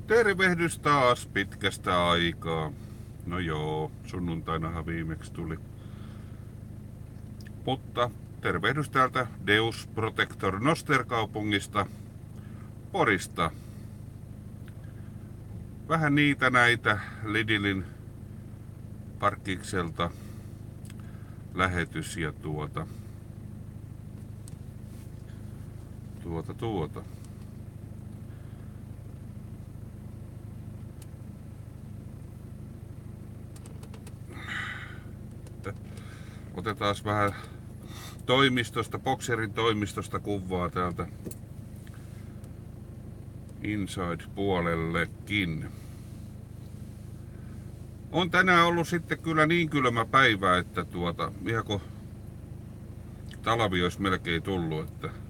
Tervehdys taas pitkästä aikaa. No joo, sunnuntainahan viimeksi tuli. Mutta tervehdys täältä Deus Protector Noster-kaupungista, Porista. Vähän niitä näitä Lidlin parkkikselta lähetys ja tuota. Otetaan vähän toimistosta, Boxerin toimistosta kuvaa täältä Inside-puolellekin. On tänään ollut sitten kyllä niin kylmä päivä, että ihan kun talvi olisi melkein tullut,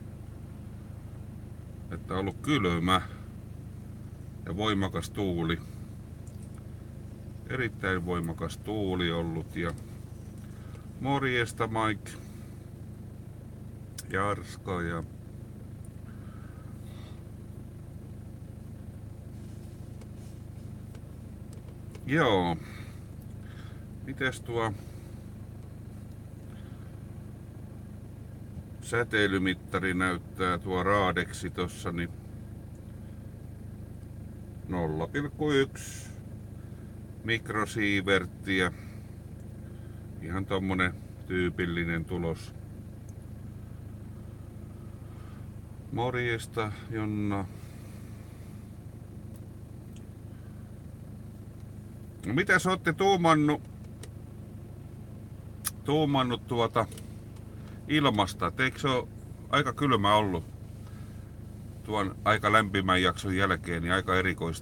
että on ollut kylmä ja voimakas tuuli. Erittäin voimakas tuuli ollut ja morjesta Mike ja Arska ja joo. Mites tuo säteilymittari näyttää tuo raadeksi tossa, niin 0,1 mikrosieverttiä. Ihan tommonen tyypillinen tulos. Morjesta Jonna. No mitäs ootte tuumannut ilmasta? Eikö se ole aika kylmä ollut tuon aika lämpimän jakson jälkeen, niin aika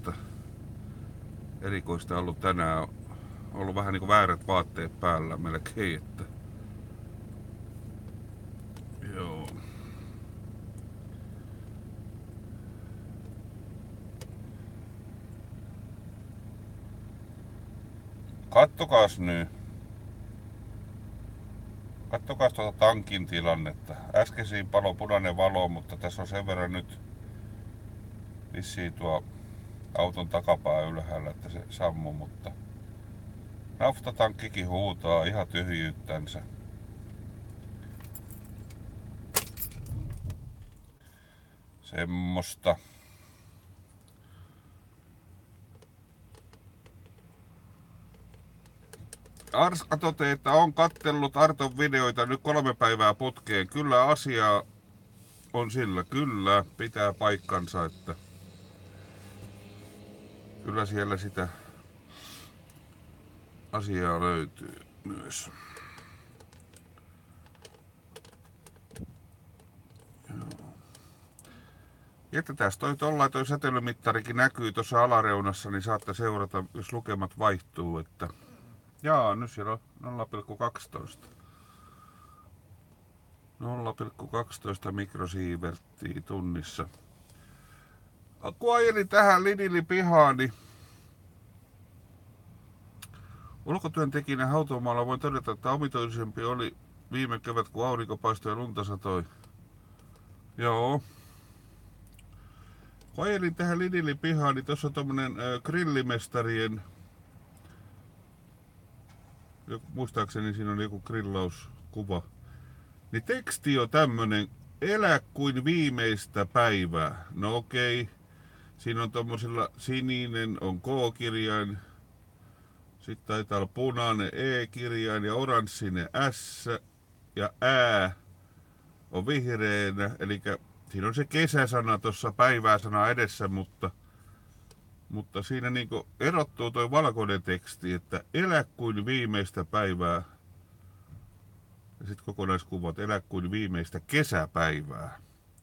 erikoista ollut tänään. Ollut vähän niinku väärät vaatteet päällä melkein, että joo. Kattokaas nyt. Kattokaas tuota tankin tilannetta. Äskeisiin palo punainen valo, mutta tässä on sen verran nyt vissiin tuo auton takapää ylhäällä, että se sammuu, mutta naftatankkikin huutaa ihan tyhjyyttänsä. Semmosta. Arska toteaa, että on kattellut Arton videoita nyt 3 päivää putkeen. Kyllä asiaa on sillä. Kyllä pitää paikkansa, että kyllä siellä sitä asiaa löytyy myös. Jätetään toi säteilymittarikin näkyy tuossa alareunassa, niin saatte seurata, jos lukemat vaihtuu, että jaa, nyt siellä on 0,12. 0,12 mikrosieverttiä tunnissa. Kun ajelin tähän Lidlin pihaan, niin ulkotyöntekijänä hautomaalla voin todeta, että omituisempi oli viime kevät, kun aurinko paistoi ja lunta satoi. Joo. Kun ajelin tähän Lidlin pihaan, niin tuossa on tommonen grillimestarien, muistaakseni siinä on joku grillauskuva, niin teksti on tämmönen: elä kuin viimeistä päivää. No okei. Siinä on tommosilla sininen on K-kirjain, sitten taitaa olla punainen E-kirjain ja oranssinen S ja Ä on vihreänä, eli siinä on se kesäsana tuossa päivää-sana edessä, mutta siinä niinku erottuu toi valkoinen teksti, että elä kuin viimeistä päivää. Ja sitten kokonaiskuvat, elä kuin viimeistä kesäpäivää.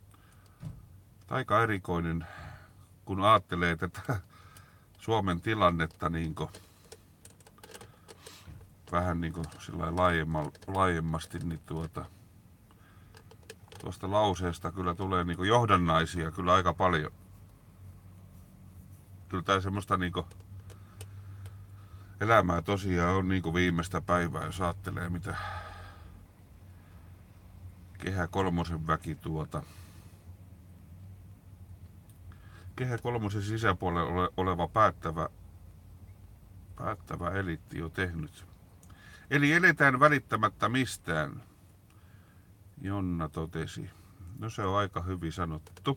Aika erikoinen, kun ajattelee tätä Suomen tilannetta niinku vähän niinku sillä laajemmasti, niin tuosta lauseesta kyllä tulee niinku johdannaisia kyllä aika paljon. Kyllä tää semmoista niinku elämää tosiaan on niinku viimeistä päivää, jos ajattelee mitä Kehä kolmosen väki Kehä kolmosen sisäpuolella oleva päättävä eliitti jo tehnyt. Eli eletään välittämättä mistään, Jonna totesi. No se on aika hyvin sanottu.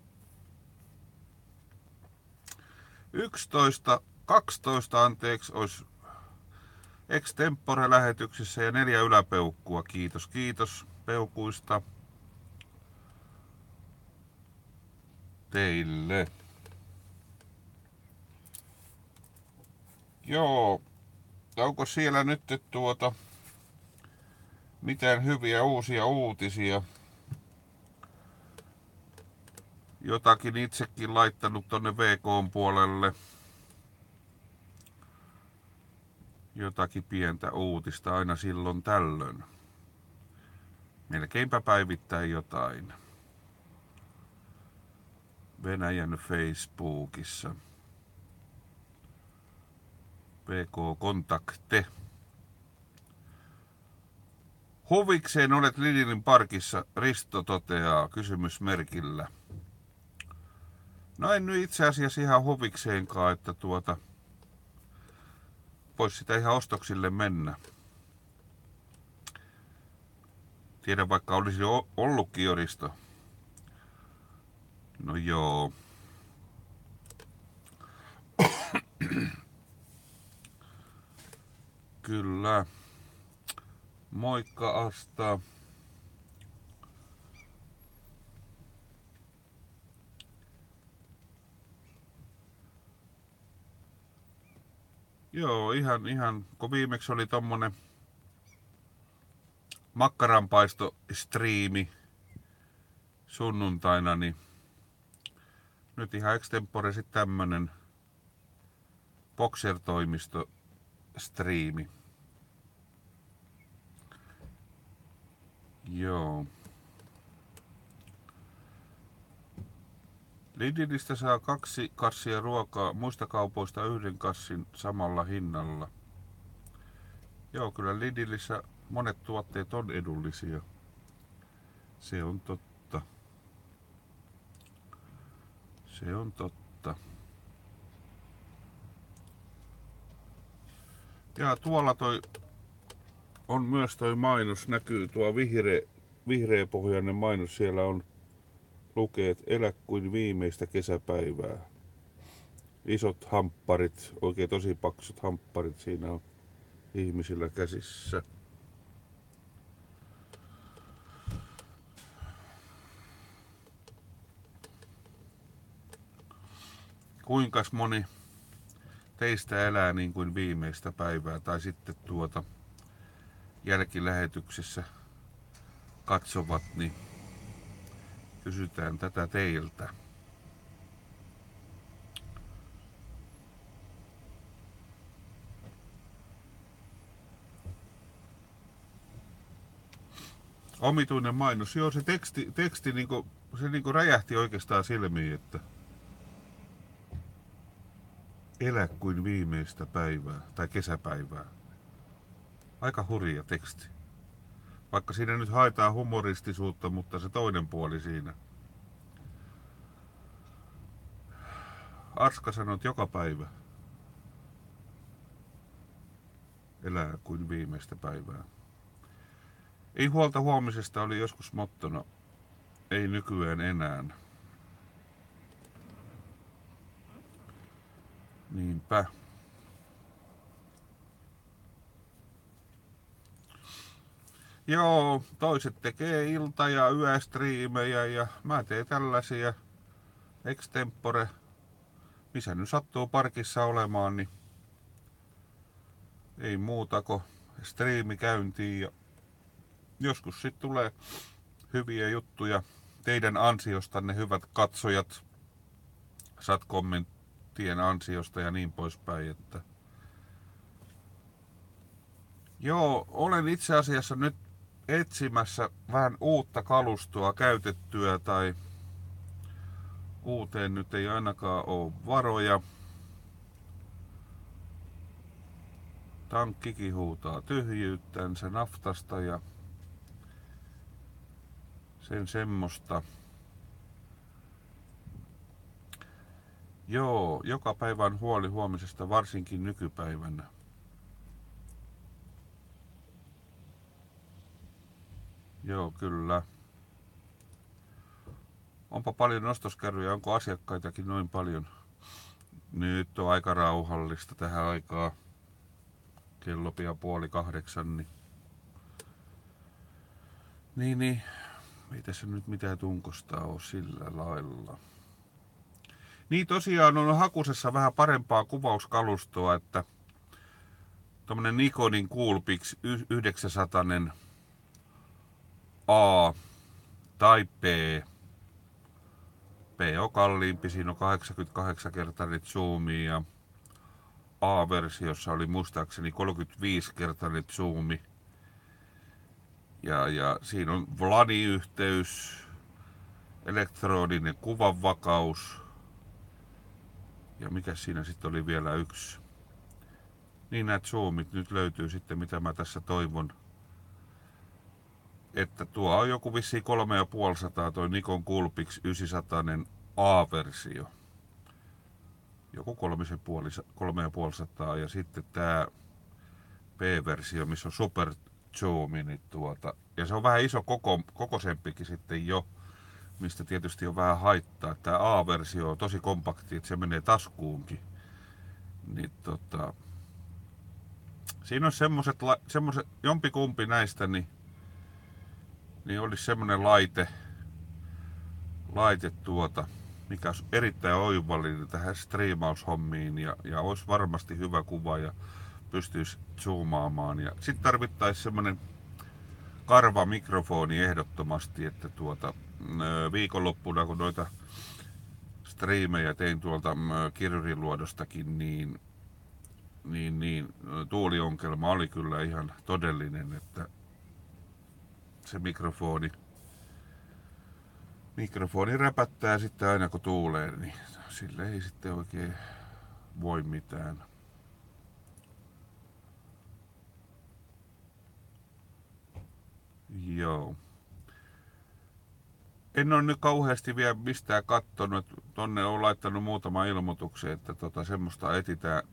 12 anteeksi olisi extempore-lähetyksessä ja 4 yläpeukkua. Kiitos peukuista teille. Joo, onko siellä nyt mitään hyviä uusia uutisia? Jotakin itsekin laittanut tonne VK:n puolelle. Jotakin pientä uutista aina silloin tällöin. Melkeinpä päivittäin jotain. Venäjän Facebookissa. VK-kontakte. Huvikseen olet Lidlin parkissa, Risto toteaa kysymysmerkillä. No en nyt itse asiassa ihan huvikseenkaan, että vois sitä ihan ostoksille mennä. Tiedän, vaikka olisi ollutkin jo Risto. No joo. Kyllä. Moikka Asta. Joo, ihan kun viimeksi oli tommonen makkaranpaisto-striimi sunnuntaina, niin nyt ihan extempore sit tämmönen Boxer-toimisto-striimi. Joo. Lidlistä saa 2 kassia ruokaa, muista kaupoista 1 kassin samalla hinnalla. Joo, kyllä Lidlissä monet tuotteet on edullisia. Se on totta. Se on totta. Ja tuolla on myös toi mainos, näkyy tuo vihreäpohjainen mainos, siellä on lukeet elä kuin viimeistä kesäpäivää. Isot hampparit, oikein tosi paksut hampparit siinä on ihmisillä käsissä. Kuinkas moni teistä elää niin kuin viimeistä päivää tai sitten jälkilähetyksessä katsovat, niin kysytään tätä teiltä. Omituinen mainos. Joo, se teksti niinku räjähti oikeastaan silmiin, että elä kuin viimeistä päivää tai kesäpäivää. Aika hurja teksti. Vaikka siinä nyt haetaan humoristisuutta, mutta se toinen puoli siinä. Arska sanoi, että joka päivä elää kuin viimeistä päivää. Ei huolta huomisesta oli joskus mottona. Ei nykyään enää. Niinpä. Joo, toiset tekee ilta- ja yöstriimejä ja mä teen tällaisia extempore, missä nyt sattuu parkissa olemaan, niin ei muuta kuin striimi käyntiin ja joskus sit tulee hyviä juttuja teidän ansiostanne, hyvät katsojat, saat kommenttien ansiosta ja niin poispäin, että joo, olen itse asiassa nyt etsimässä vähän uutta kalustoa, käytettyä tai uuteen nyt ei ainakaan ole varoja. Tankkikin huutaa tyhjyyttänsä naftasta ja sen semmoista. Joo, joka päivä on huoli huomisesta, varsinkin nykypäivänä. Joo, kyllä. Onpa paljon ostoskärryjä, onko asiakkaitakin noin paljon? Nyt on aika rauhallista tähän aikaan. Kello pian 7:30, niin. Ei tässä nyt mitään tunkosta ole sillä lailla. Niin tosiaan on hakusessa vähän parempaa kuvauskalustoa, että tommonen Nikonin Coolpix 900 A tai P. P on kalliimpi, siinä on 88-kertainen zoomi ja A-versiossa oli muistaakseni 35-kertainen zoomi. Ja siinä on Vlani-yhteys, elektroninen kuvanvakaus ja mikä siinä sitten oli vielä yksi. Niin näitä zoomit nyt löytyy sitten, mitä mä tässä toivon. Että tuo on joku vissiin 3500 toi Nikon Coolpix 900 A-versio. Joku 3500 ja sitten tää B-versio, missä on super zoomi, niin ja se on vähän iso kokoisempikin sitten jo, mistä tietysti on vähän haittaa. Tää A-versio on tosi kompakti, että se menee taskuunkin. Niin siinä on semmoset jompikumpi näistä, niin olisi semmonen laite mikä olisi erittäin oivallinen tähän striimaushommiin ja olisi varmasti hyvä kuva ja pystyisi zoomaamaan. Ja sitten tarvittaisiin semmonen karva mikrofoni ehdottomasti, että viikonloppuna kun noita striimejä tein tuolta Kirjuriluodostakin, niin tuuliongelma oli kyllä ihan todellinen, että se mikrofoni räpättää sitten aina kun tuulee, niin sille ei sitten oikein voi mitään. Joo. En ole nyt kauheasti vielä mistään kattonut. Tonne on laittanut muutama ilmoituksen, että semmoista etsitään.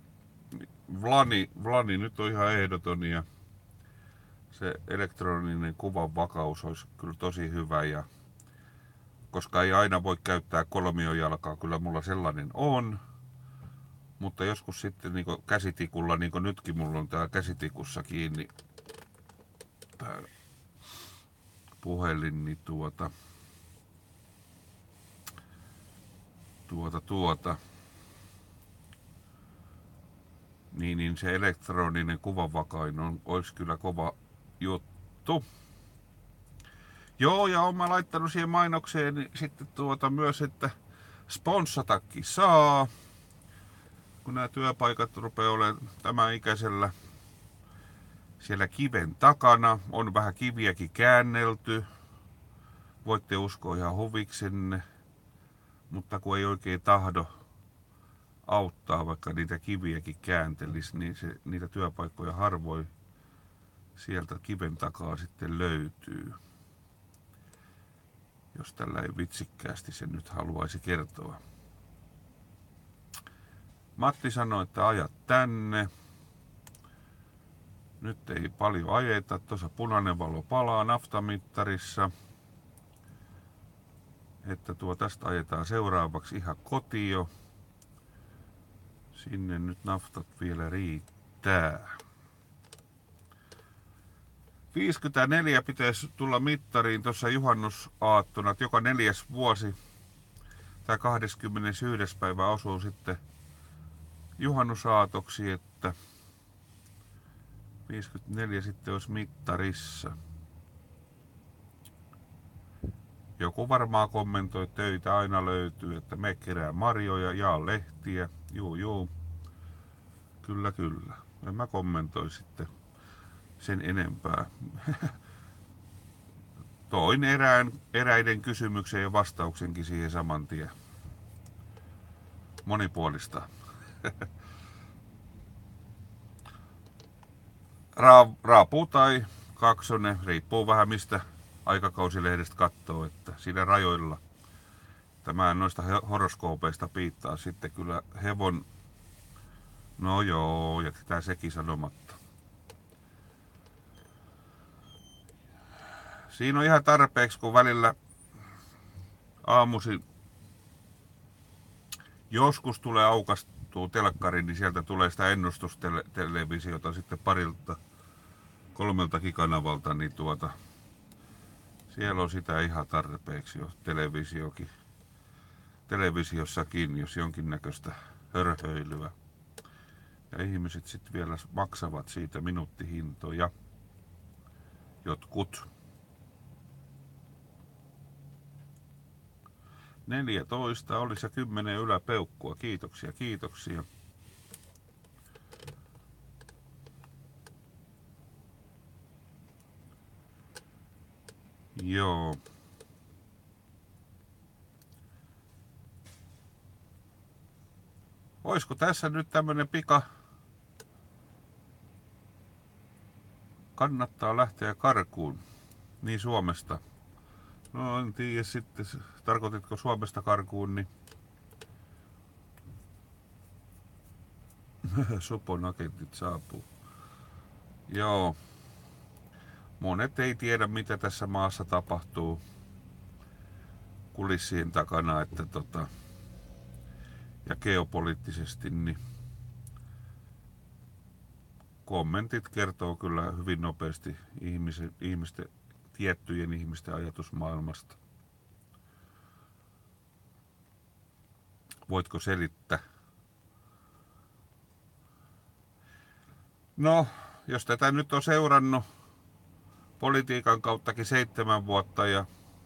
Vlani nyt on ihan ehdoton ja se elektroninen kuvan vakaus olisi kyllä tosi hyvä. Ja koska ei aina voi käyttää kolmiojalkaa, kyllä mulla sellainen on. Mutta joskus sitten niin käsitikulla, niin kuin nytkin mulla on tää käsitikussa kiinni tää puhelin, niin niin se elektroninen kuvanvakain olisi kyllä kova juttu. Joo, ja oon mä laittanut siihen mainokseen niin sitten myös, että sponssatakin saa. Kun nämä työpaikat rupeaa olemaan tämän ikäisellä siellä kiven takana, on vähän kiviäkin käännelty. Voitte uskoa ihan huviksenne, mutta kun ei oikein tahdo auttaa, vaikka niitä kiviäkin kääntelisi, niin niitä työpaikkoja harvoin sieltä kiven takaa sitten löytyy. Jos tällä ei vitsikkäästi sen nyt haluaisi kertoa. Matti sanoi, että ajat tänne. Nyt ei paljon ajeta. Tuossa punainen valo palaa naftamittarissa. Että tästä ajetaan seuraavaksi ihan kotio. Sinne nyt naftat vielä riittää. 54 pitäisi tulla mittariin tuossa juhannusaattona, että joka 4. vuosi tai 21. päivä osuu sitten juhannusaatoksi, että 54 sitten olisi mittarissa. Joku varmaan kommentoi, että töitä aina löytyy, että me kerää marjoja, jaa lehtiä, juu. Kyllä. En mä kommentoi sitten sen enempää. Toin eräiden kysymyksen ja vastauksenkin siihen saman tien. Monipuolista. Raapu tai kaksonen, riippuu vähän mistä aikakausilehdestä katsoo, että siinä rajoilla. Tämä noista horoskoopeista piittaa sitten kyllä hevon. No joo, jätetään sekin sanomatta. Siinä on ihan tarpeeksi, kun välillä aamuisin joskus tulee aukastua telkkariin, niin sieltä tulee sitä ennustustelevisiota sitten parilta, 3 kanavalta, niin siellä on sitä ihan tarpeeksi jo televisiossakin, jos jonkinnäköistä hörhöilyä. Ja ihmiset sitten vielä maksavat siitä minuuttihintoja. Jotkut. 14 oli se 10 yläpeukkua. Kiitoksia. Joo. Oisko tässä nyt tämmönen pika? Kannattaa lähteä karkuun. Niin Suomesta. No en tiedä sitten, tarkoititko Suomesta karkuun, niin Supon agentit saapuu. Joo. Monet ei tiedä, mitä tässä maassa tapahtuu kulissien takana, että ja geopoliittisesti, niin kommentit kertoo kyllä hyvin nopeasti tiettyjen ihmisten ajatusmaailmasta. Voitko selittää? No, jos tätä nyt on seurannut politiikan kauttakin 7 vuotta ja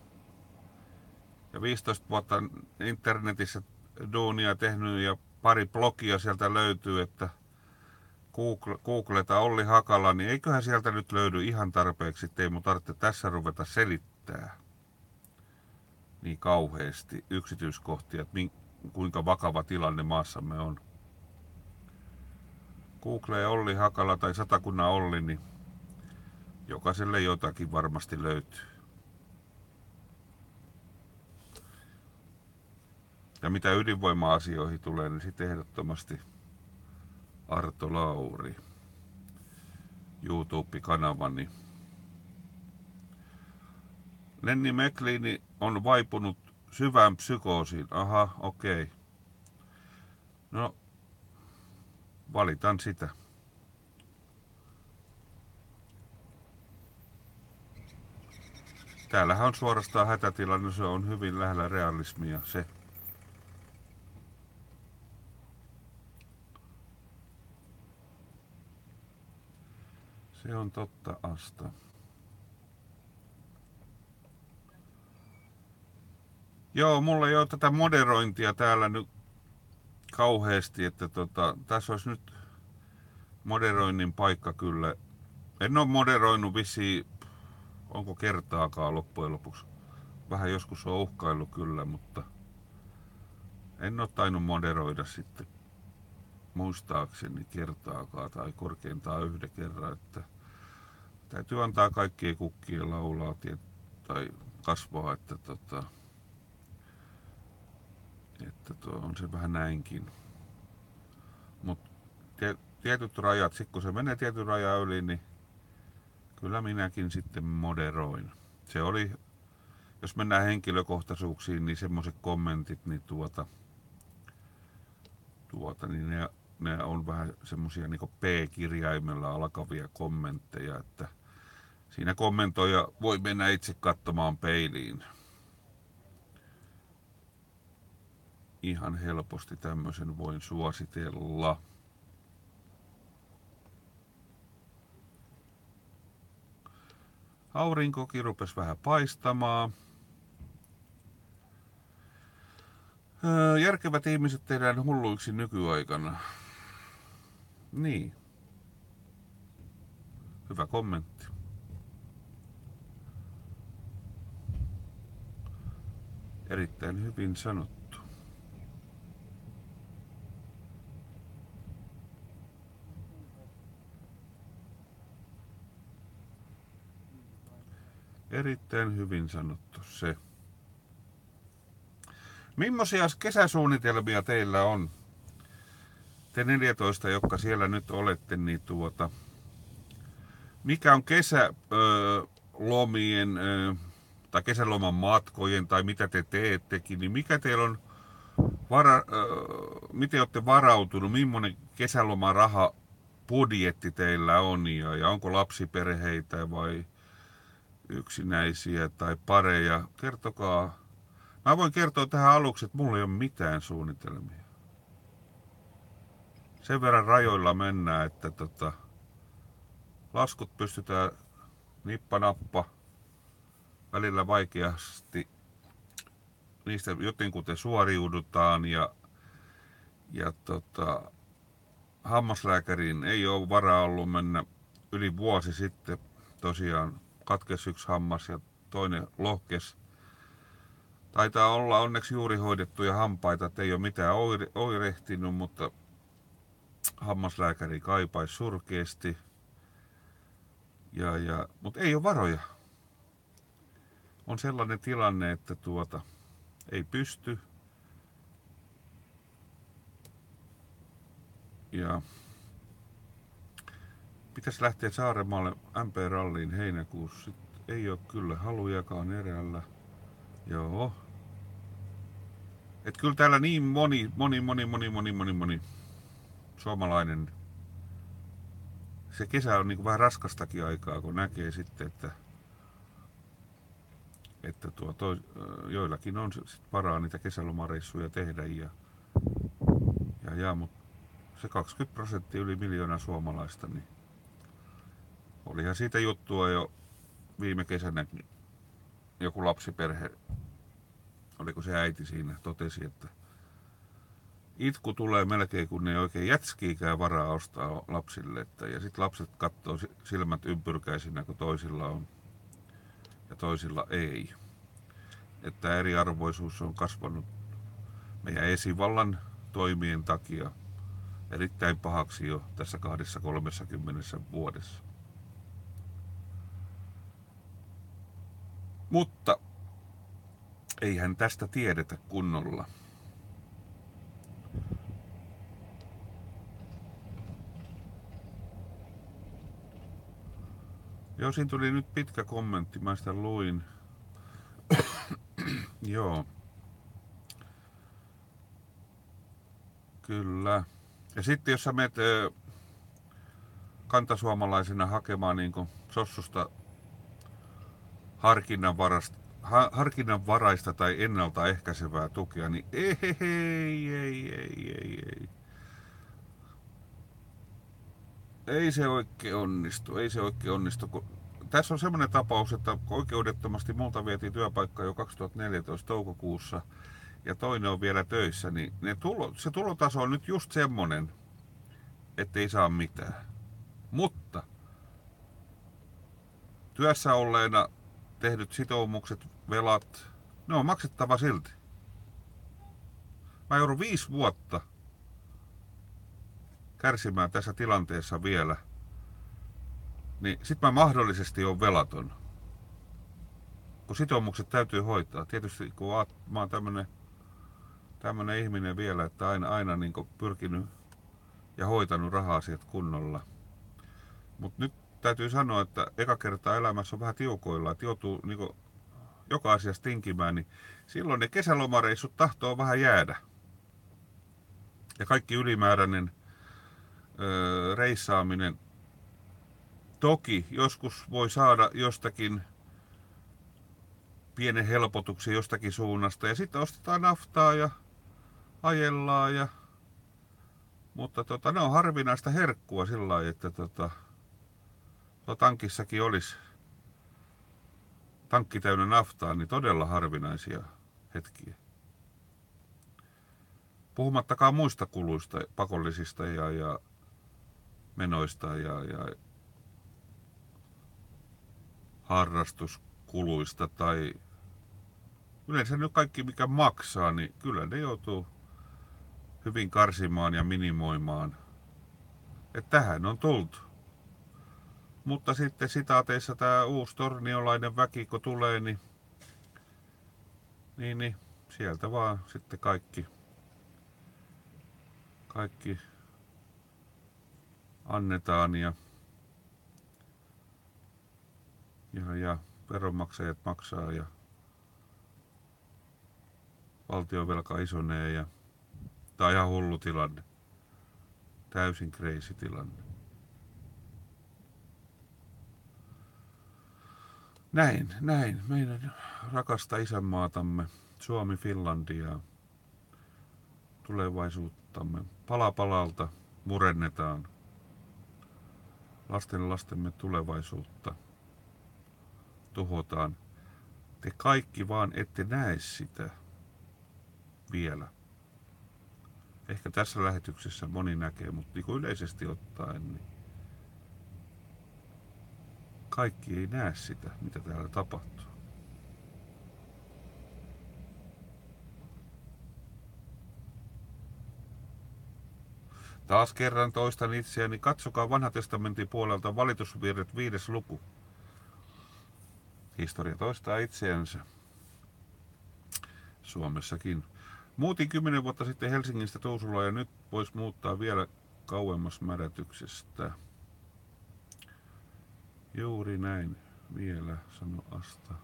15 vuotta internetissä duunia tehnyt ja pari blogia sieltä löytyy, että googleta Olli Hakala, niin eiköhän sieltä nyt löydy ihan tarpeeksi, ettei mun tarvitse tässä ruveta selittää niin kauheasti yksityiskohtia, että kuinka vakava tilanne maassamme on. Googlee Olli Hakala tai Satakunnan Olli, niin jokaiselle jotakin varmasti löytyy. Ja mitä ydinvoima-asioihin tulee, niin sitten ehdottomasti Arto Lauri, YouTube-kanavani. Lenni Mekliini on vaipunut syvään psykoosiin. Aha, okei. No, valitan sitä. Täällähän on suorastaan hätätilanne, se on hyvin lähellä realismia se. Se on totta, Asta. Joo, mulla ei ole tätä moderointia täällä nyt kauheasti, että tässä olisi nyt moderoinnin paikka kyllä. En ole moderoinut vissiin, onko kertaakaan loppujen lopuksi. Vähän joskus on uhkaillut kyllä, mutta en ole tainnut moderoida sitten muistaakseni kertaakaan tai korkeintaan 1 kerran, että täytyy antaa kaikkien kukkien laulaa tai kasvaa, että on se vähän näinkin. Mutta tietyt rajat, sit kun se menee tietyn rajan yli, niin kyllä minäkin sitten moderoin. Se oli, jos mennään henkilökohtaisuuksiin, niin semmoiset kommentit, niin niin ne on vähän semmosia niinku P-kirjaimella alkavia kommentteja, että siinä kommentoija voi mennä itse katsomaan peiliin. Ihan helposti tämmöisen voin suositella. Aurinkokin rupesi vähän paistamaan. Järkevät ihmiset tehdään hulluiksi nykyaikana. Niin. Hyvä kommentti. Erittäin hyvin sanottu. Erittäin hyvin sanottu se. Millaisia kesäsuunnitelmia teillä on? Te 14, jotka siellä nyt olette, niin mikä on kesälomien tai kesäloman matkojen tai mitä te teettekin, niin mikä teillä on miten olette varautunut, millainen kesälomaraha budjetti teillä on ja onko lapsiperheitä vai yksinäisiä tai pareja? Kertokaa. Mä voin kertoa tähän aluksi, että mulla ei ole mitään suunnitelmia. Sen verran rajoilla mennään, että laskut pystytään nippanappa välillä vaikeasti. Niistä jotenkuten suoriudutaan ja hammaslääkäriin ei ole varaa ollut mennä yli vuosi sitten. Tosiaan katkesi yksi hammas ja toinen lohkes. Taitaa olla onneksi juuri hoidettuja hampaita, että ei ole mitään oirehtinut, mutta hammaslääkäri kaipaisi surkeasti. Mutta ei ole varoja. On sellainen tilanne, että ei pysty. Ja pitäisi lähteä Saarenmaalle MP-ralliin heinäkuussa. Ei ole kyllä halujakaan erällä. Joo. Et kyllä täällä niin moni suomalainen. Se kesä on niinku vähän raskastakin aikaa, kun näkee sitten, että joillakin on sit varaa niitä kesälomareissuja tehdä mutta se 20% yli 1 miljoonaa suomalaista, niin olihan siitä juttua jo viime kesänä. Joku lapsiperhe, oliko se äiti siinä, totesi, että itku tulee melkein, kun ei oikein jätskiikään varaa ostaa lapsille. Ja sitten lapset katsoo silmät ympyrkäisinä, kun toisilla on ja toisilla ei. Että eriarvoisuus on kasvanut meidän esivallan toimien takia erittäin pahaksi jo tässä 20-30 vuodessa. Mutta eihän tästä tiedetä kunnolla. Joo, siinä tuli nyt pitkä kommentti, mä sitä luin. Joo. Kyllä. Ja sitten jos sä menet kantasuomalaisena hakemaan niin sossusta harkinnanvaraista tai ennaltaehkäisevää tukea, niin ei. Ei se oikein onnistu. Kun tässä on semmoinen tapaus, että oikeudettomasti multa vietiin työpaikka jo 2014 toukokuussa ja toinen on vielä töissä, niin se tulotaso on nyt just semmonen, ettei saa mitään. Mutta työssä olleena tehdyt sitoumukset, velat, ne on maksettava silti. Mä joudun 5 vuotta kärsimään tässä tilanteessa vielä, niin sit mä mahdollisesti oon velaton. Kun sitoumukset täytyy hoitaa. Tietysti kun mä oon tämmönen ihminen vielä, että aina niin pyrkinyt ja hoitanut raha-asiat kunnolla. Mut nyt täytyy sanoa, että eka kertaa elämässä on vähän tiukoilla, että joutuu niin joka asiasta tinkimään, niin silloin ne kesälomareissut tahtoo vähän jäädä. Ja kaikki ylimääräinen reissaaminen. Toki joskus voi saada jostakin pienen helpotuksen jostakin suunnasta ja sitten ostetaan naftaa ja ajellaan. Mutta ne on harvinaista herkkua sillä lailla, että tankissakin olisi tankki täynnä naftaa, niin todella harvinaisia hetkiä. Puhumattakaan muista kuluista, pakollisista ja menoista ja harrastuskuluista tai yleensä nyt kaikki mikä maksaa, niin kyllä ne joutuu hyvin karsimaan ja minimoimaan. Että tähän on tultu. Mutta sitten sitaateissa tämä uusi torniolainen väki kun tulee, niin sieltä vaan sitten kaikki annetaan ja veronmaksajat maksaa ja valtionvelka isonee ja tää on ihan hullu tilanne. Täysin crazy tilanne. Näin meidän rakasta isänmaatamme, Suomi Finlandiaa, tulevaisuuttamme pala palalta murennetaan. Lastemme tulevaisuutta tuhotaan. Te kaikki vaan ette näe sitä vielä. Ehkä tässä lähetyksessä moni näkee, mutta niin kuin yleisesti ottaen, niin kaikki ei näe sitä, mitä täällä tapahtuu. Taas kerran toistan itseäni, katsokaa Vanha testamentin puolelta valitusvirret 5. luku. Historia toistaa itseänsä. Suomessakin. Muutin 10 vuotta sitten Helsingistä Tuusulaan ja nyt voisi muuttaa vielä kauemmas mädätyksestä. Juuri näin vielä, sano Asta.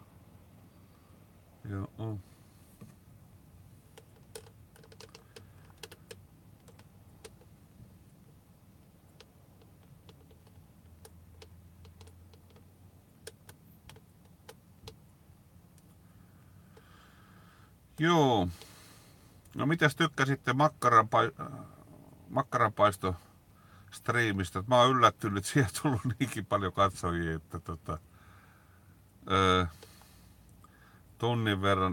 Joo. Joo. No mitäs tykkäsitte makkaranpaisto striimistä? Mä oon yllättynyt, että siihen on tullut niinkin paljon katsojia, että tunnin verran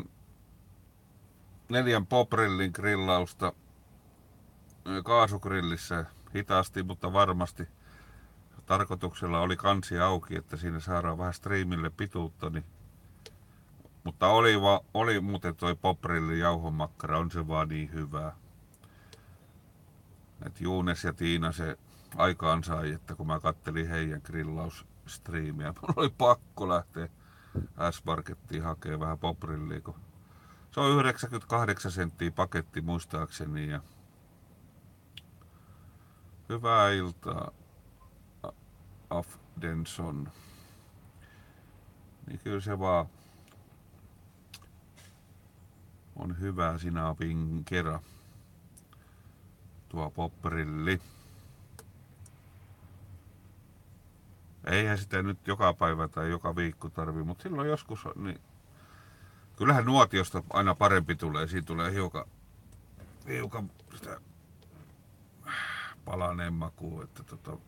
4 poprillin grillausta kaasugrillissä hitaasti, mutta varmasti. Tarkoituksella oli kansi auki, että siinä saadaan vähän striimille pituutta, niin mutta oli muuten toi poprillin jauhomakkara, on se vaan niin hyvää. Et Juunes ja Tiina se aikaan sai, että kun mä kattelin heidän grillausstriimiä, mulla oli pakko lähteä S-Markettiin hakemaan vähän poprillia, kun se on 98 senttiä paketti muistaakseni. Ja hyvää iltaa, Afdenson. Niin kyllä se vaan on hyvä sinapin kera. Tuo poprilli. Eihän sitä nyt joka päivä tai joka viikko tarvii, mutta silloin joskus niin kyllähän nuotiosta aina parempi tulee. Siinä tulee hiukan sitä palaneen makua, että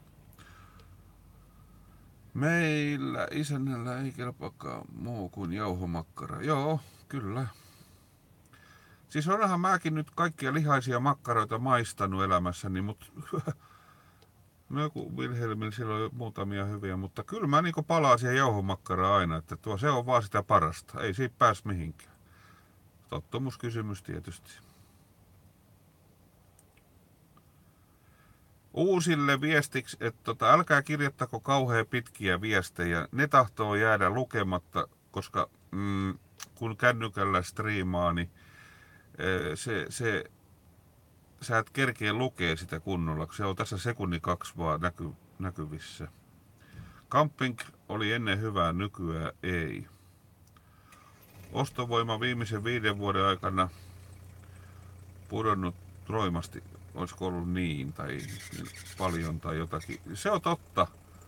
meillä isännällä ei kelpaakaan muu kuin jauhomakkara. Joo, kyllä. Siis onhan mäkin nyt kaikkia lihaisia makkaroita maistanut elämässäni, mutta no kun Wilhelmillä silloin on muutamia hyviä, mutta kyllä mä niinku palaan siihen jauhomakkaraan aina, että se on vaan sitä parasta, ei siitä pääs mihinkään. Tottumuskysymys tietysti. Uusille viestiksi, että älkää kirjoittako kauhean pitkiä viestejä, ne tahtoo jäädä lukematta, koska kun kännykällä striimaa, niin sä et kerkeä lukea sitä kunnolla, kun se on tässä sekunnin 2 vaan näkyvissä. Camping oli ennen hyvää, nykyään ei. Ostovoima viimeisen 5 vuoden aikana pudonnut roimasti, olisiko ollut niin, tai paljon tai jotakin. Se on totta.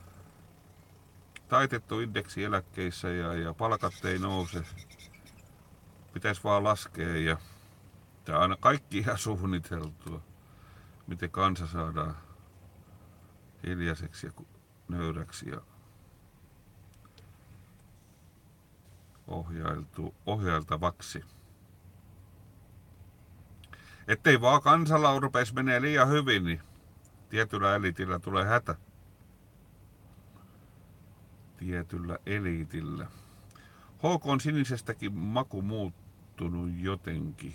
Taitettu indeksi eläkkeissä ja palkat ei nouse. Pitäisi vaan laskea ja tää on aina kaikki ihan suunniteltua. Miten kansa saadaan hiljaiseksi ja nöyräksi ja ohjailtavaksi. Ettei vaan kansalla rupeisi menee liian hyvin, niin tietyllä eliitillä tulee hätä. Tietyllä eliitillä. HK on sinisestäkin maku muuttunut jotenkin.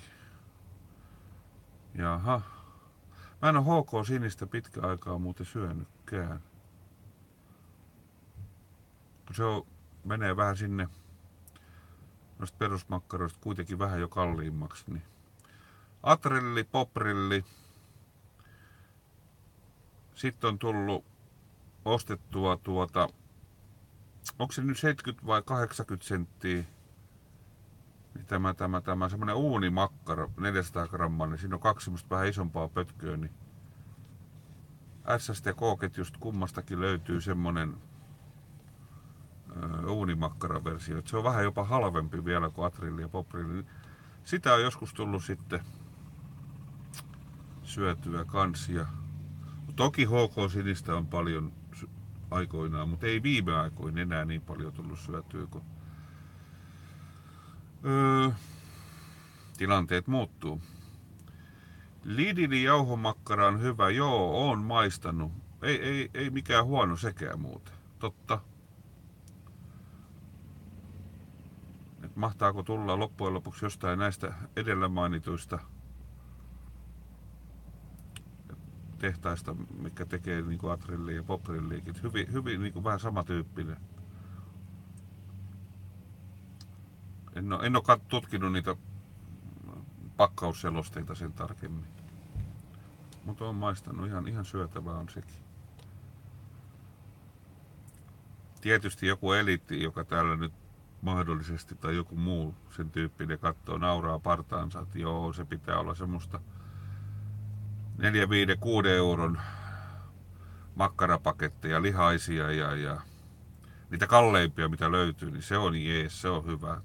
Jaha. Mä en oo HK sinistä pitkä aikaa muuten syönytkään. Se menee vähän sinne noista perusmakkaroista kuitenkin vähän jo kalliimmaksi. Niin Atrelli, Poprilli. Sitten on tullut ostettua onko se nyt 70 vai 80 senttiä? Niin tämä semmonen uunimakkara, 400 grammaa, niin siinä on 2 semmoista vähän isompaa pötköä, niin SST K-ketjusta kummastakin löytyy semmonen uunimakkaraversio. Se on vähän jopa halvempi vielä kuin Atrilli ja Poprilli. Sitä on joskus tullut sitten syötyä kansia. Toki HK Sinistä on paljon aikoinaan, mutta ei viime aikoina enää niin paljon tullut syötyä, kun tilanteet muuttuu. Lidlin jauhomakkara on hyvä, joo, oon maistanut. Ei mikään huono sekään muuten, totta. Et mahtaako tulla loppujen lopuksi jostain näistä edellä mainituista tehtaista, mikä tekee niinku Atrillia ja Poprilliakin. Hyvin niinku vähän samantyyppinen. En ole tutkinut niitä pakkausselosteita sen tarkemmin. Mutta on maistanut, ihan syötävää on sekin. Tietysti joku eliitti, joka täällä nyt mahdollisesti tai joku muu sen tyyppinen katsoo, nauraa partaansa, että joo, se pitää olla semmoista 4, 5, 6 euron makkarapaketteja, lihaisia ja niitä kalleimpia mitä löytyy, niin se on jees, se on hyvä.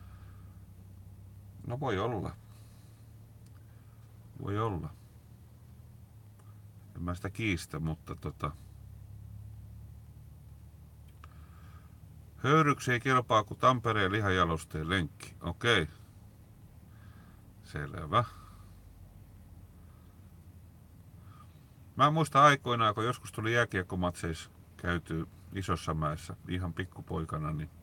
No voi olla. Voi olla. En mä sitä kiistä, mutta höyryksi ei kelpaa kuin Tampereen lihajalosteen lenkki. Okei. Selvä. Mä muistan aikoinaan, kun joskus tuli jääkiekkomatseissa käyty Isossa Mäessä ihan pikkupoikana, niin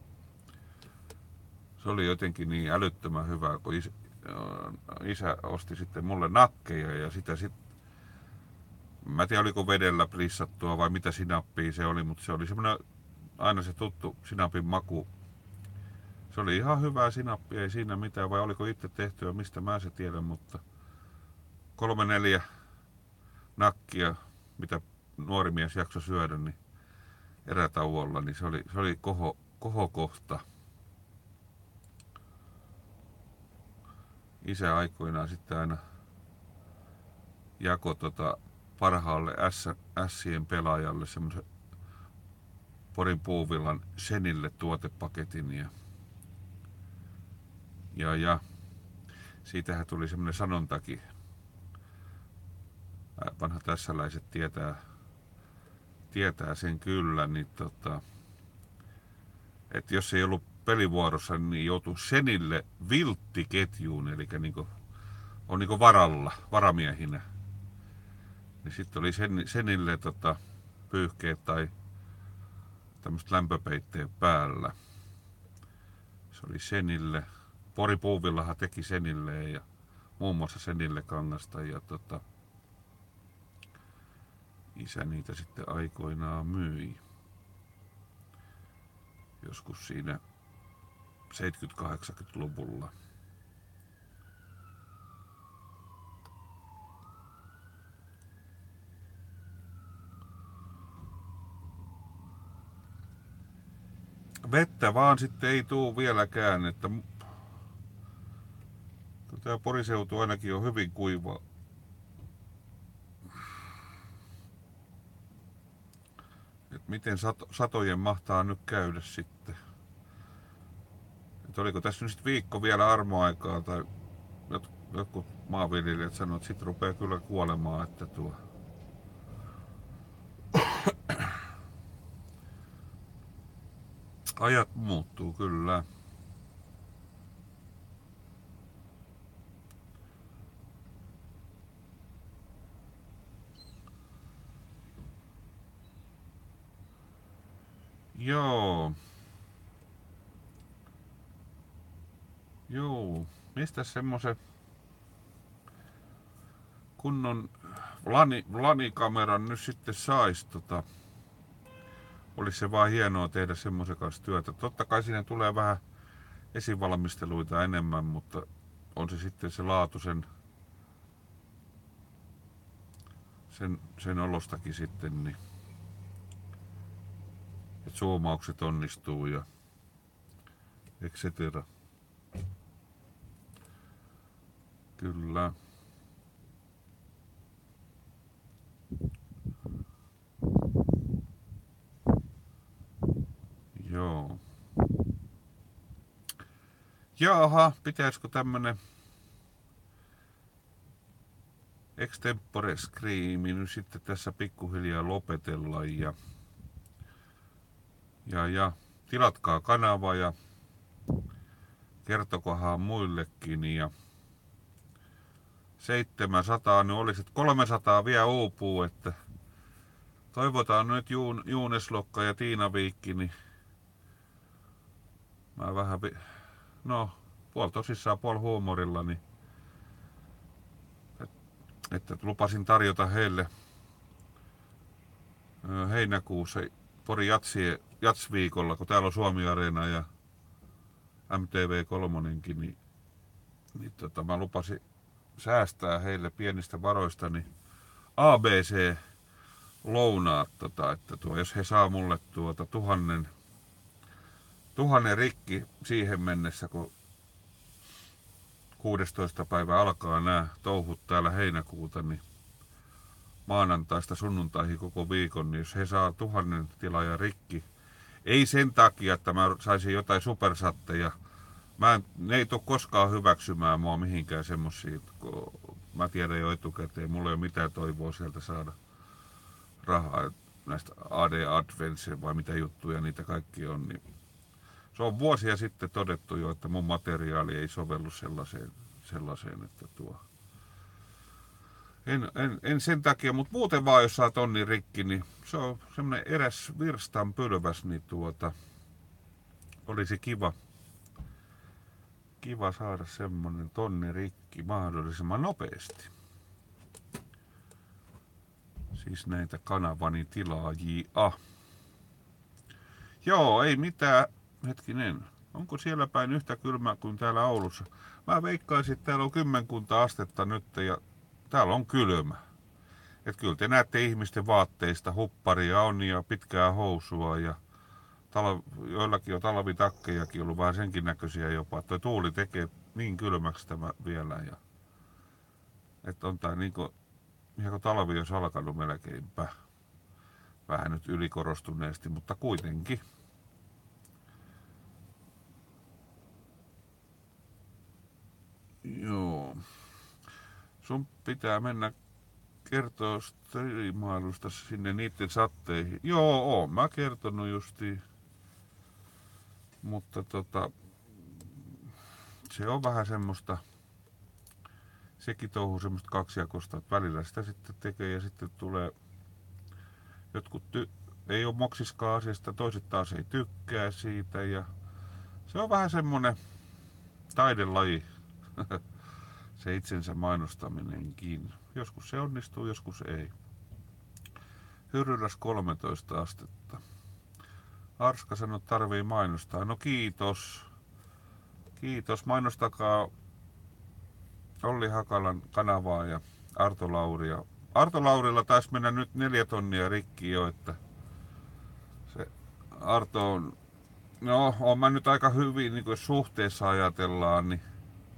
se oli jotenkin niin älyttömän hyvää, kun isä osti sitten mulle nakkeja ja sitä sitten, mä en tiedä oliko vedellä prissattua vai mitä sinappia se oli, mutta se oli semmoinen aina se tuttu sinapin maku. Se oli ihan hyvää sinappia, ei siinä mitään, vai oliko itse tehtyä, mistä mä se tiedän, mutta 3-4 nakkia, mitä nuori mies jaksoi syödä, niin erätauolla, niin se oli kohokohta. Isä aikoinaan sitten aina jakoi parhaalle Sien pelaajalle semmoisen Porin Puuvillan Senille tuotepaketin ja siitähän tuli semmoinen sanontakin. Vanha tässäläiset tietää sen kyllä, niin että jos ei ollut pelivuorossa, niin joutui Senille vilttiketjuun, eli on varamiehinä. Niin sitten oli Senille pyyhkeet tai tämmöiset lämpöpeitteet päällä. Se oli Senille. Pori Puuvillahan teki Senille ja muun muassa Senille kangasta ja isä niitä sitten aikoinaan myi. Joskus siinä 70-80-luvulla. Vettä vaan sitten ei tuu vieläkään, että tämä Poriseutu ainakin on hyvin kuiva. Et miten satojen mahtaa nyt käydä sitten? Et oliko tässä nyt viikko vielä armoaikaa tai jotkut maanviljelijät sanoivat, että sit rupeaa kyllä kuolemaan, että ajat muuttuu kyllä. Joo. Mistä semmosen kunnon Vlanikameran nyt sitten sais olisi se vaan hienoa tehdä semmoisen kanssa työtä. Totta kai siinä tulee vähän esivalmisteluita enemmän, mutta on se sitten se laatu sen olostakin sitten, niin että zoomaukset onnistuu ja et cetera. Kyllä. Joo. Jaha, pitäisikö tämmönen extempore screami nyt sitten tässä pikkuhiljaa lopetella ja tilatkaa kanava ja kertokohan muillekin ja 700, niin olisi, että 300 vielä uupuu, että toivotaan nyt Juuneslokka ja Tiina Viikki, niin mä vähän, puol tosissaan puol huumorilla, niin että lupasin tarjota heille heinäkuussa Pori Jats-viikolla, kun täällä on Suomi-areena ja MTV3, niin mä lupasin säästää heille pienistä varoista niin ABC lounaat, että jos he saa mulle 1000 rikki siihen mennessä, kun 16. päivä alkaa nämä touhut täällä heinäkuuta, niin maanantaista sunnuntaihin koko viikon, niin jos he saa 1000 tilaa rikki, ei sen takia, että mä saisin jotain supersatteja, ne ei tule koskaan hyväksymään mua mihinkään semmosia, kun mä tiedän jo etukäteen, mulla ei ole mitään toivoa sieltä saada rahaa näistä AD Advance vai mitä juttuja niitä kaikki on, niin se on vuosia sitten todettu jo, että mun materiaali ei sovellu sellaiseen että en sen takia, mutta muuten vaan jos saa tonnin rikki, niin se on semmonen eräs virstan pylväs, niin olisi kiva saada semmonen tonni rikki mahdollisimman nopeasti. Siis näitä kanavani tilaajia. Joo, ei mitään. Hetkinen, onko siellä päin yhtä kylmää kuin täällä Oulussa? Mä veikkaisin, että täällä on 10 astetta nyt ja täällä on kylmä. Et kyllä te näette ihmisten vaatteista, hupparia on ja pitkää housua ja joillakin on talvitakkejakin ollut vähän senkin näköisiä jopa. Toi tuuli tekee niin kylmäksi tämä vielä ja että on tää niinku ihan kun talvi olisi alkanut melkeinpä. Vähän nyt ylikorostuneesti, mutta kuitenkin. Joo. Sun pitää mennä kertoa striimailusta sinne niitten satteihin. Joo, oon mä kertonut justiin. Mutta se on vähän semmoista, sekin touhu semmoista kaksijakosta, että välillä sitä sitten tekee ja sitten tulee jotkut ei ole moksiskaan asiasta, toiset taas ei tykkää siitä ja se on vähän semmonen taidelaji. Se itsensä mainostaminenkin. Joskus se onnistuu, joskus ei. Hyryläs 13 astetta. Arska sanoi, että tarvii mainostaa. No kiitos. Kiitos. Mainostakaa Olli Hakalan kanavaa ja Arto Lauria. Arto Laurilla taisi mennä nyt 4 tonnia rikki jo, että se Arto on, on mä nyt aika hyvin, niin jos suhteessa ajatellaan, niin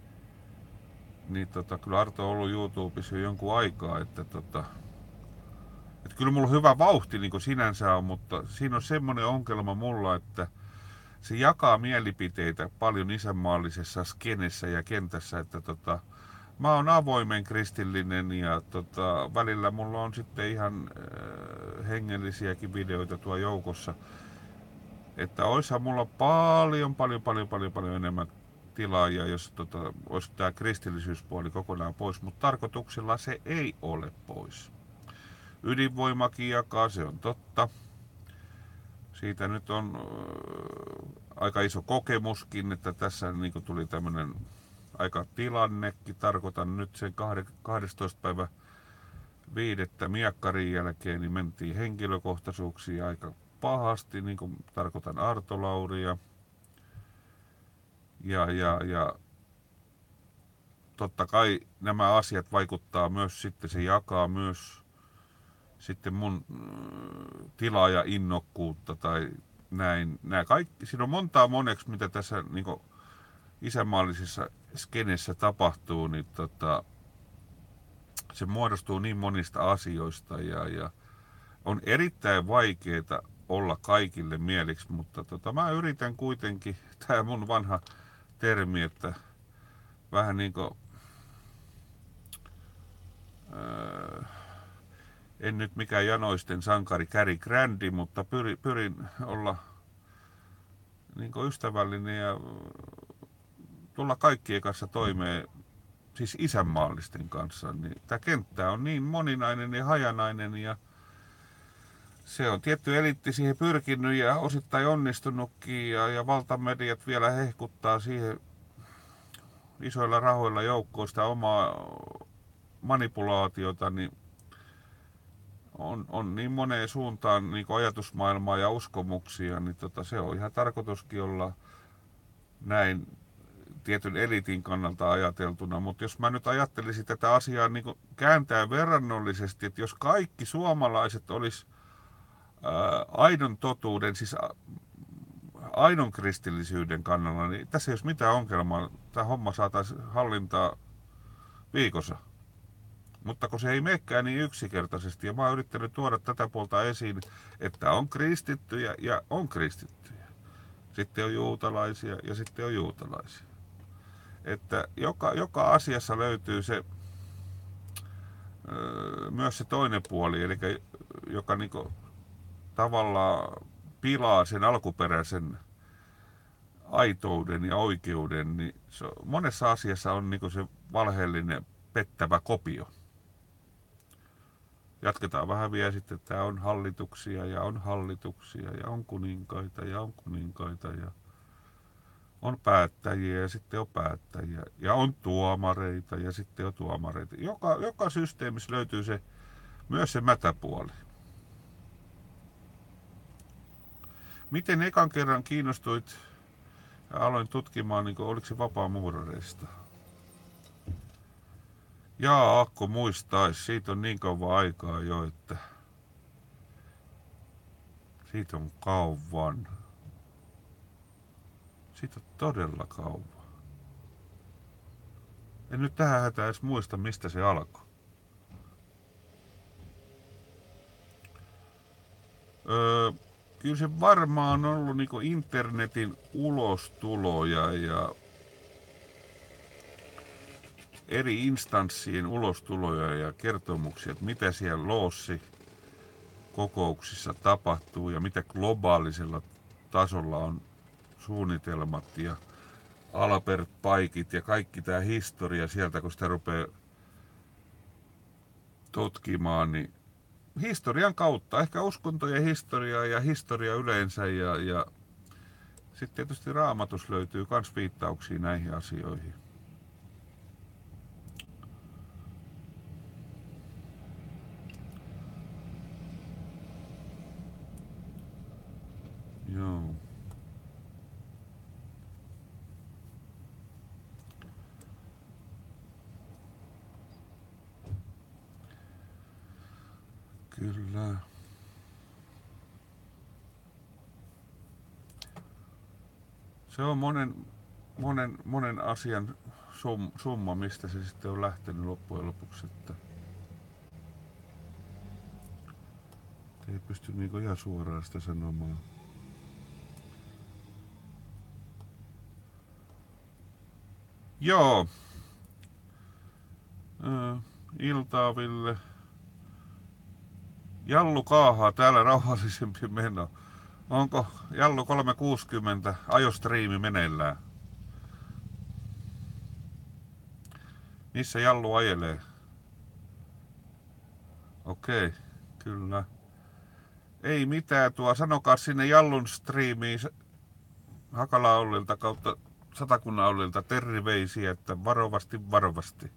kyllä Arto on ollut YouTubessa jo jonkun aikaa, että kyllä mulla on hyvä vauhti niin kuin sinänsä on, mutta siinä on semmoinen ongelma mulla, että se jakaa mielipiteitä paljon isänmaallisessa skenessä ja kentässä, että mä oon avoimen kristillinen ja välillä mulla on sitten ihan hengellisiäkin videoita tuo joukossa, että oishan mulla paljon enemmän tilaajia, jos olisi tämä kristillisyyspuoli kokonaan pois, mutta tarkoituksella se ei ole pois. Ydinvoimakin jakaa, se on totta. Siitä nyt on aika iso kokemuskin, että tässä niin tuli tämmöinen aika tilannekin. Tarkoitan nyt sen 12. päivä 5. miekkarin jälkeen, niin mentiin henkilökohtaisuuksiin aika pahasti, niin kuin tarkoitan Arto Lauria. Ja totta kai nämä asiat vaikuttaa myös sitten, se jakaa myös sitten mun tilaa ja innokkuutta tai näin. Nämä kaikki, siinä on montaa moneksi, mitä tässä niin isänmaallisessa skenessä tapahtuu, niin se muodostuu niin monista asioista ja on erittäin vaikeaa olla kaikille mieliksi, mutta mä yritän kuitenkin, tämä mun vanha termi, että vähän niin kuin, en nyt mikään janoisten sankari Cary Grandi, mutta pyrin olla niin ystävällinen ja tulla kaikkien kanssa toimeen, siis isänmaallisten kanssa. Niin tämä kenttä on niin moninainen ja hajanainen ja se on tietty eliitti siihen pyrkinyt ja osittain onnistunutkin ja valtamediat vielä hehkuttaa siihen isoilla rahoilla joukkoon sitä omaa manipulaatiota, niin on niin moneen suuntaan niin ajatusmaailmaa ja uskomuksia, niin se on ihan tarkoituskin olla näin tietyn eliitin kannalta ajateltuna. Mutta jos mä nyt ajattelisin tätä asiaa niin kääntää verrannollisesti, että jos kaikki suomalaiset olisi aidon totuuden, siis aidon kristillisyyden kannalla, niin tässä ei olisi mitään ongelmaa. Tämä homma saataisiin hallintaa viikossa. Mutta kun se ei menekään niin yksinkertaisesti, ja mä oon yrittänyt tuoda tätä puolta esiin, että on kristittyjä ja on kristittyjä. Sitten on juutalaisia ja sitten on juutalaisia. Että joka asiassa löytyy se, myös se toinen puoli, eli joka niinku tavallaan pilaa sen alkuperäisen aitouden ja oikeuden, niin monessa asiassa on niinku se valheellinen pettävä kopio. Jatketaan vähän vielä sitten, että tämä on hallituksia ja on hallituksia ja on kuninkaita ja on kuninkaita ja on päättäjiä ja sitten on päättäjiä ja on tuomareita ja sitten on tuomareita. Joka systeemissä löytyy se, myös se mätäpuoli. Miten ekan kerran kiinnostuit ja aloin tutkimaan, niin oliko se vapaamuurareista? Akko muistais, siitä on niin kauan aikaa jo, että siitä on kauan. Siitä on todella kauan. En nyt tähän hätää edes muista, mistä se alkoi. Kyllä se varmaan on ollut niinku internetin ulostuloja ja eri instanssien ulostuloja ja kertomuksia, että mitä siellä Loossi kokouksissa tapahtuu ja mitä globaalisella tasolla on suunnitelmat ja Albert Paikit ja kaikki tämä historia sieltä, kun sitä rupeaa tutkimaan, niin historian kautta, ehkä uskontojen historiaa ja historia yleensä ja sitten tietysti Raamatus löytyy myös viittauksia näihin asioihin. Joo. Kyllä. Se on monen asian summa, mistä se sitten on lähtenyt loppujen lopuksi. Että ei pysty niinku ihan suoraan sitä sanomaan. Joo. Iltaa, Ville. Jallu kaahaa täällä rauhallisempi meno. Onko Jallu 360 ajostriimi meneillään? Missä Jallu ajelee? Okei, kyllä. Ei mitään, sanokaa sinne Jallun striimiin Hakala Ollilta kautta Satakunnan Ollilta terveisiä, että varovasti.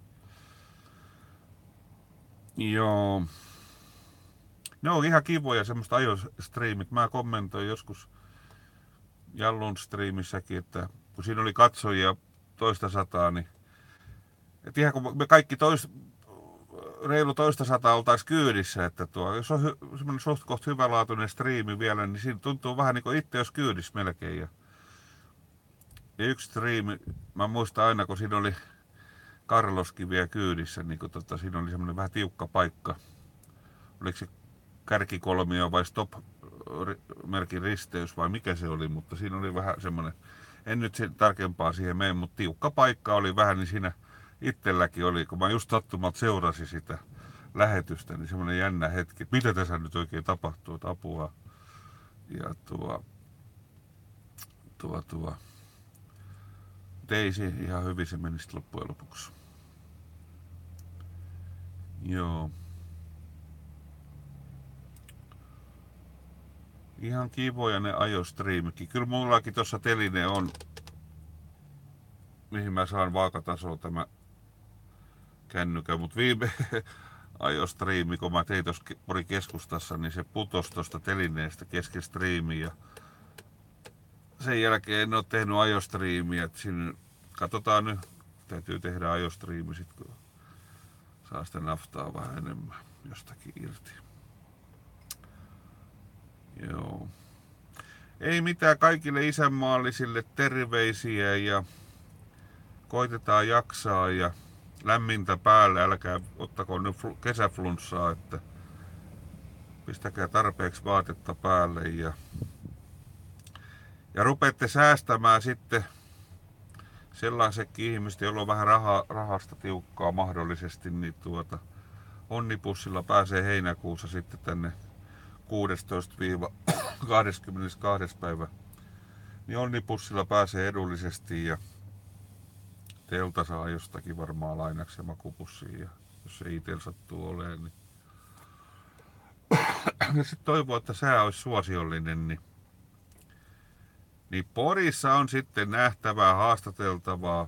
Joo. Ne on ihan kivoja semmoista ajostriimit. Mä kommentoin joskus Jallun striimissäkin, että kun siinä oli katsojia toista sataa, niin et ihan kun me kaikki reilu toista sataa oltaisiin kyydissä, että jos on semmoinen suht koht hyvälaatuinen striimi vielä, niin siinä tuntuu vähän niin kuin itse jos kyydissä melkein. Ja yksi striimi, mä muistan aina, kun siinä oli Carloskin vielä kyydissä, niin kun siinä oli semmoinen vähän tiukka paikka. Oliko se kärkikolmio vai stop-merkin risteys vai mikä se oli, mutta siinä oli vähän semmoinen, en nyt sen tarkempaa siihen mene, mutta tiukka paikka oli vähän, niin siinä itselläkin oli, kun mä just sattumalta seurasin sitä lähetystä, niin semmoinen jännä hetki, että mitä tässä nyt oikein tapahtuu, että apua. Ja Teisi ihan hyvin se meni sitten loppujen lopuksi. Joo. Ihan kivoja ne ajostriimikin. Kyllä mullakin tossa teline on, mihin mä saan vaakatasoa tämä kännykkä, mutta viime ajostriimi, kun mä tein tuossa Porin keskustassa, niin se putosi tuosta telineestä kesken striimiin ja sen jälkeen en ole tehnyt ajostriimiä, että siinä katsotaan nyt, täytyy tehdä ajostriimi sit, kun saa sitä naftaa vähän enemmän jostakin irti. Joo. Ei mitään, kaikille isänmaallisille terveisiä ja koitetaan jaksaa ja lämmintä päälle, älkää ottako nyt kesäflunssaa, että pistäkää tarpeeksi vaatetta päälle ja rupeatte säästämään sitten sellaisetkin ihmiset, joilla on vähän rahasta tiukkaa mahdollisesti, niin onnipussilla pääsee heinäkuussa sitten tänne 16-22. päivä. Niin onnipussilla pääsee edullisesti ja teiltä saa jostakin varmaan lainaksi ja makupussiin, ja jos se itsellä sattuu olemaan. Niin. Ja sitten toivoo, että sää olisi suosiollinen, niin Porissa on sitten nähtävää, haastateltavaa,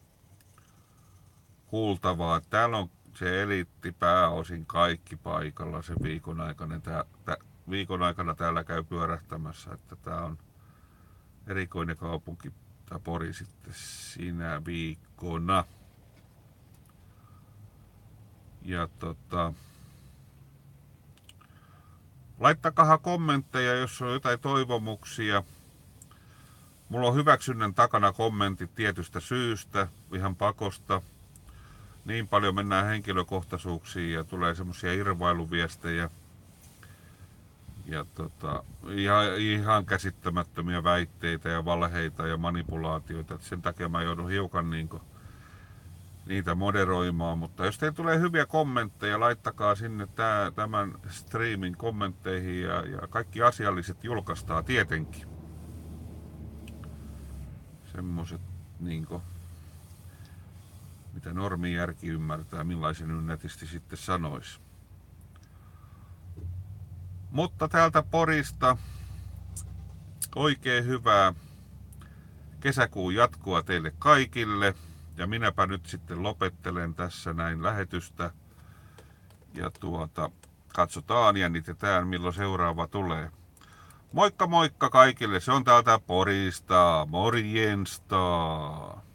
kuultavaa. Täällä on se eliitti pääosin kaikki paikalla sen viikon aikana. Viikon aikana täällä käy pyörähtämässä, että tää on erikoinen kaupunki, tää Pori sitten sinä viikkona. Ja laittakahan kommentteja, jos on jotain toivomuksia. Mulla on hyväksynnän takana kommentit tietystä syystä, ihan pakosta. Niin paljon mennään henkilökohtaisuuksiin ja tulee semmosia irvailuviestejä. Ja ihan käsittämättömiä väitteitä ja valheita ja manipulaatioita. Et sen takia mä joudun hiukan niitä moderoimaan. Mutta jos teille tulee hyviä kommentteja, laittakaa sinne tämän streamin kommentteihin ja kaikki asialliset julkaistaan tietenkin. Semmoset mitä normijärki ymmärtää, millaisen nyt netisti sitten sanoisi. Mutta täältä Porista oikein hyvää kesäkuun jatkoa teille kaikille. Ja minäpä nyt sitten lopettelen tässä näin lähetystä. Ja katsotaan, jännitetään milloin seuraava tulee. Moikka moikka kaikille, se on täältä Porista, morjensta!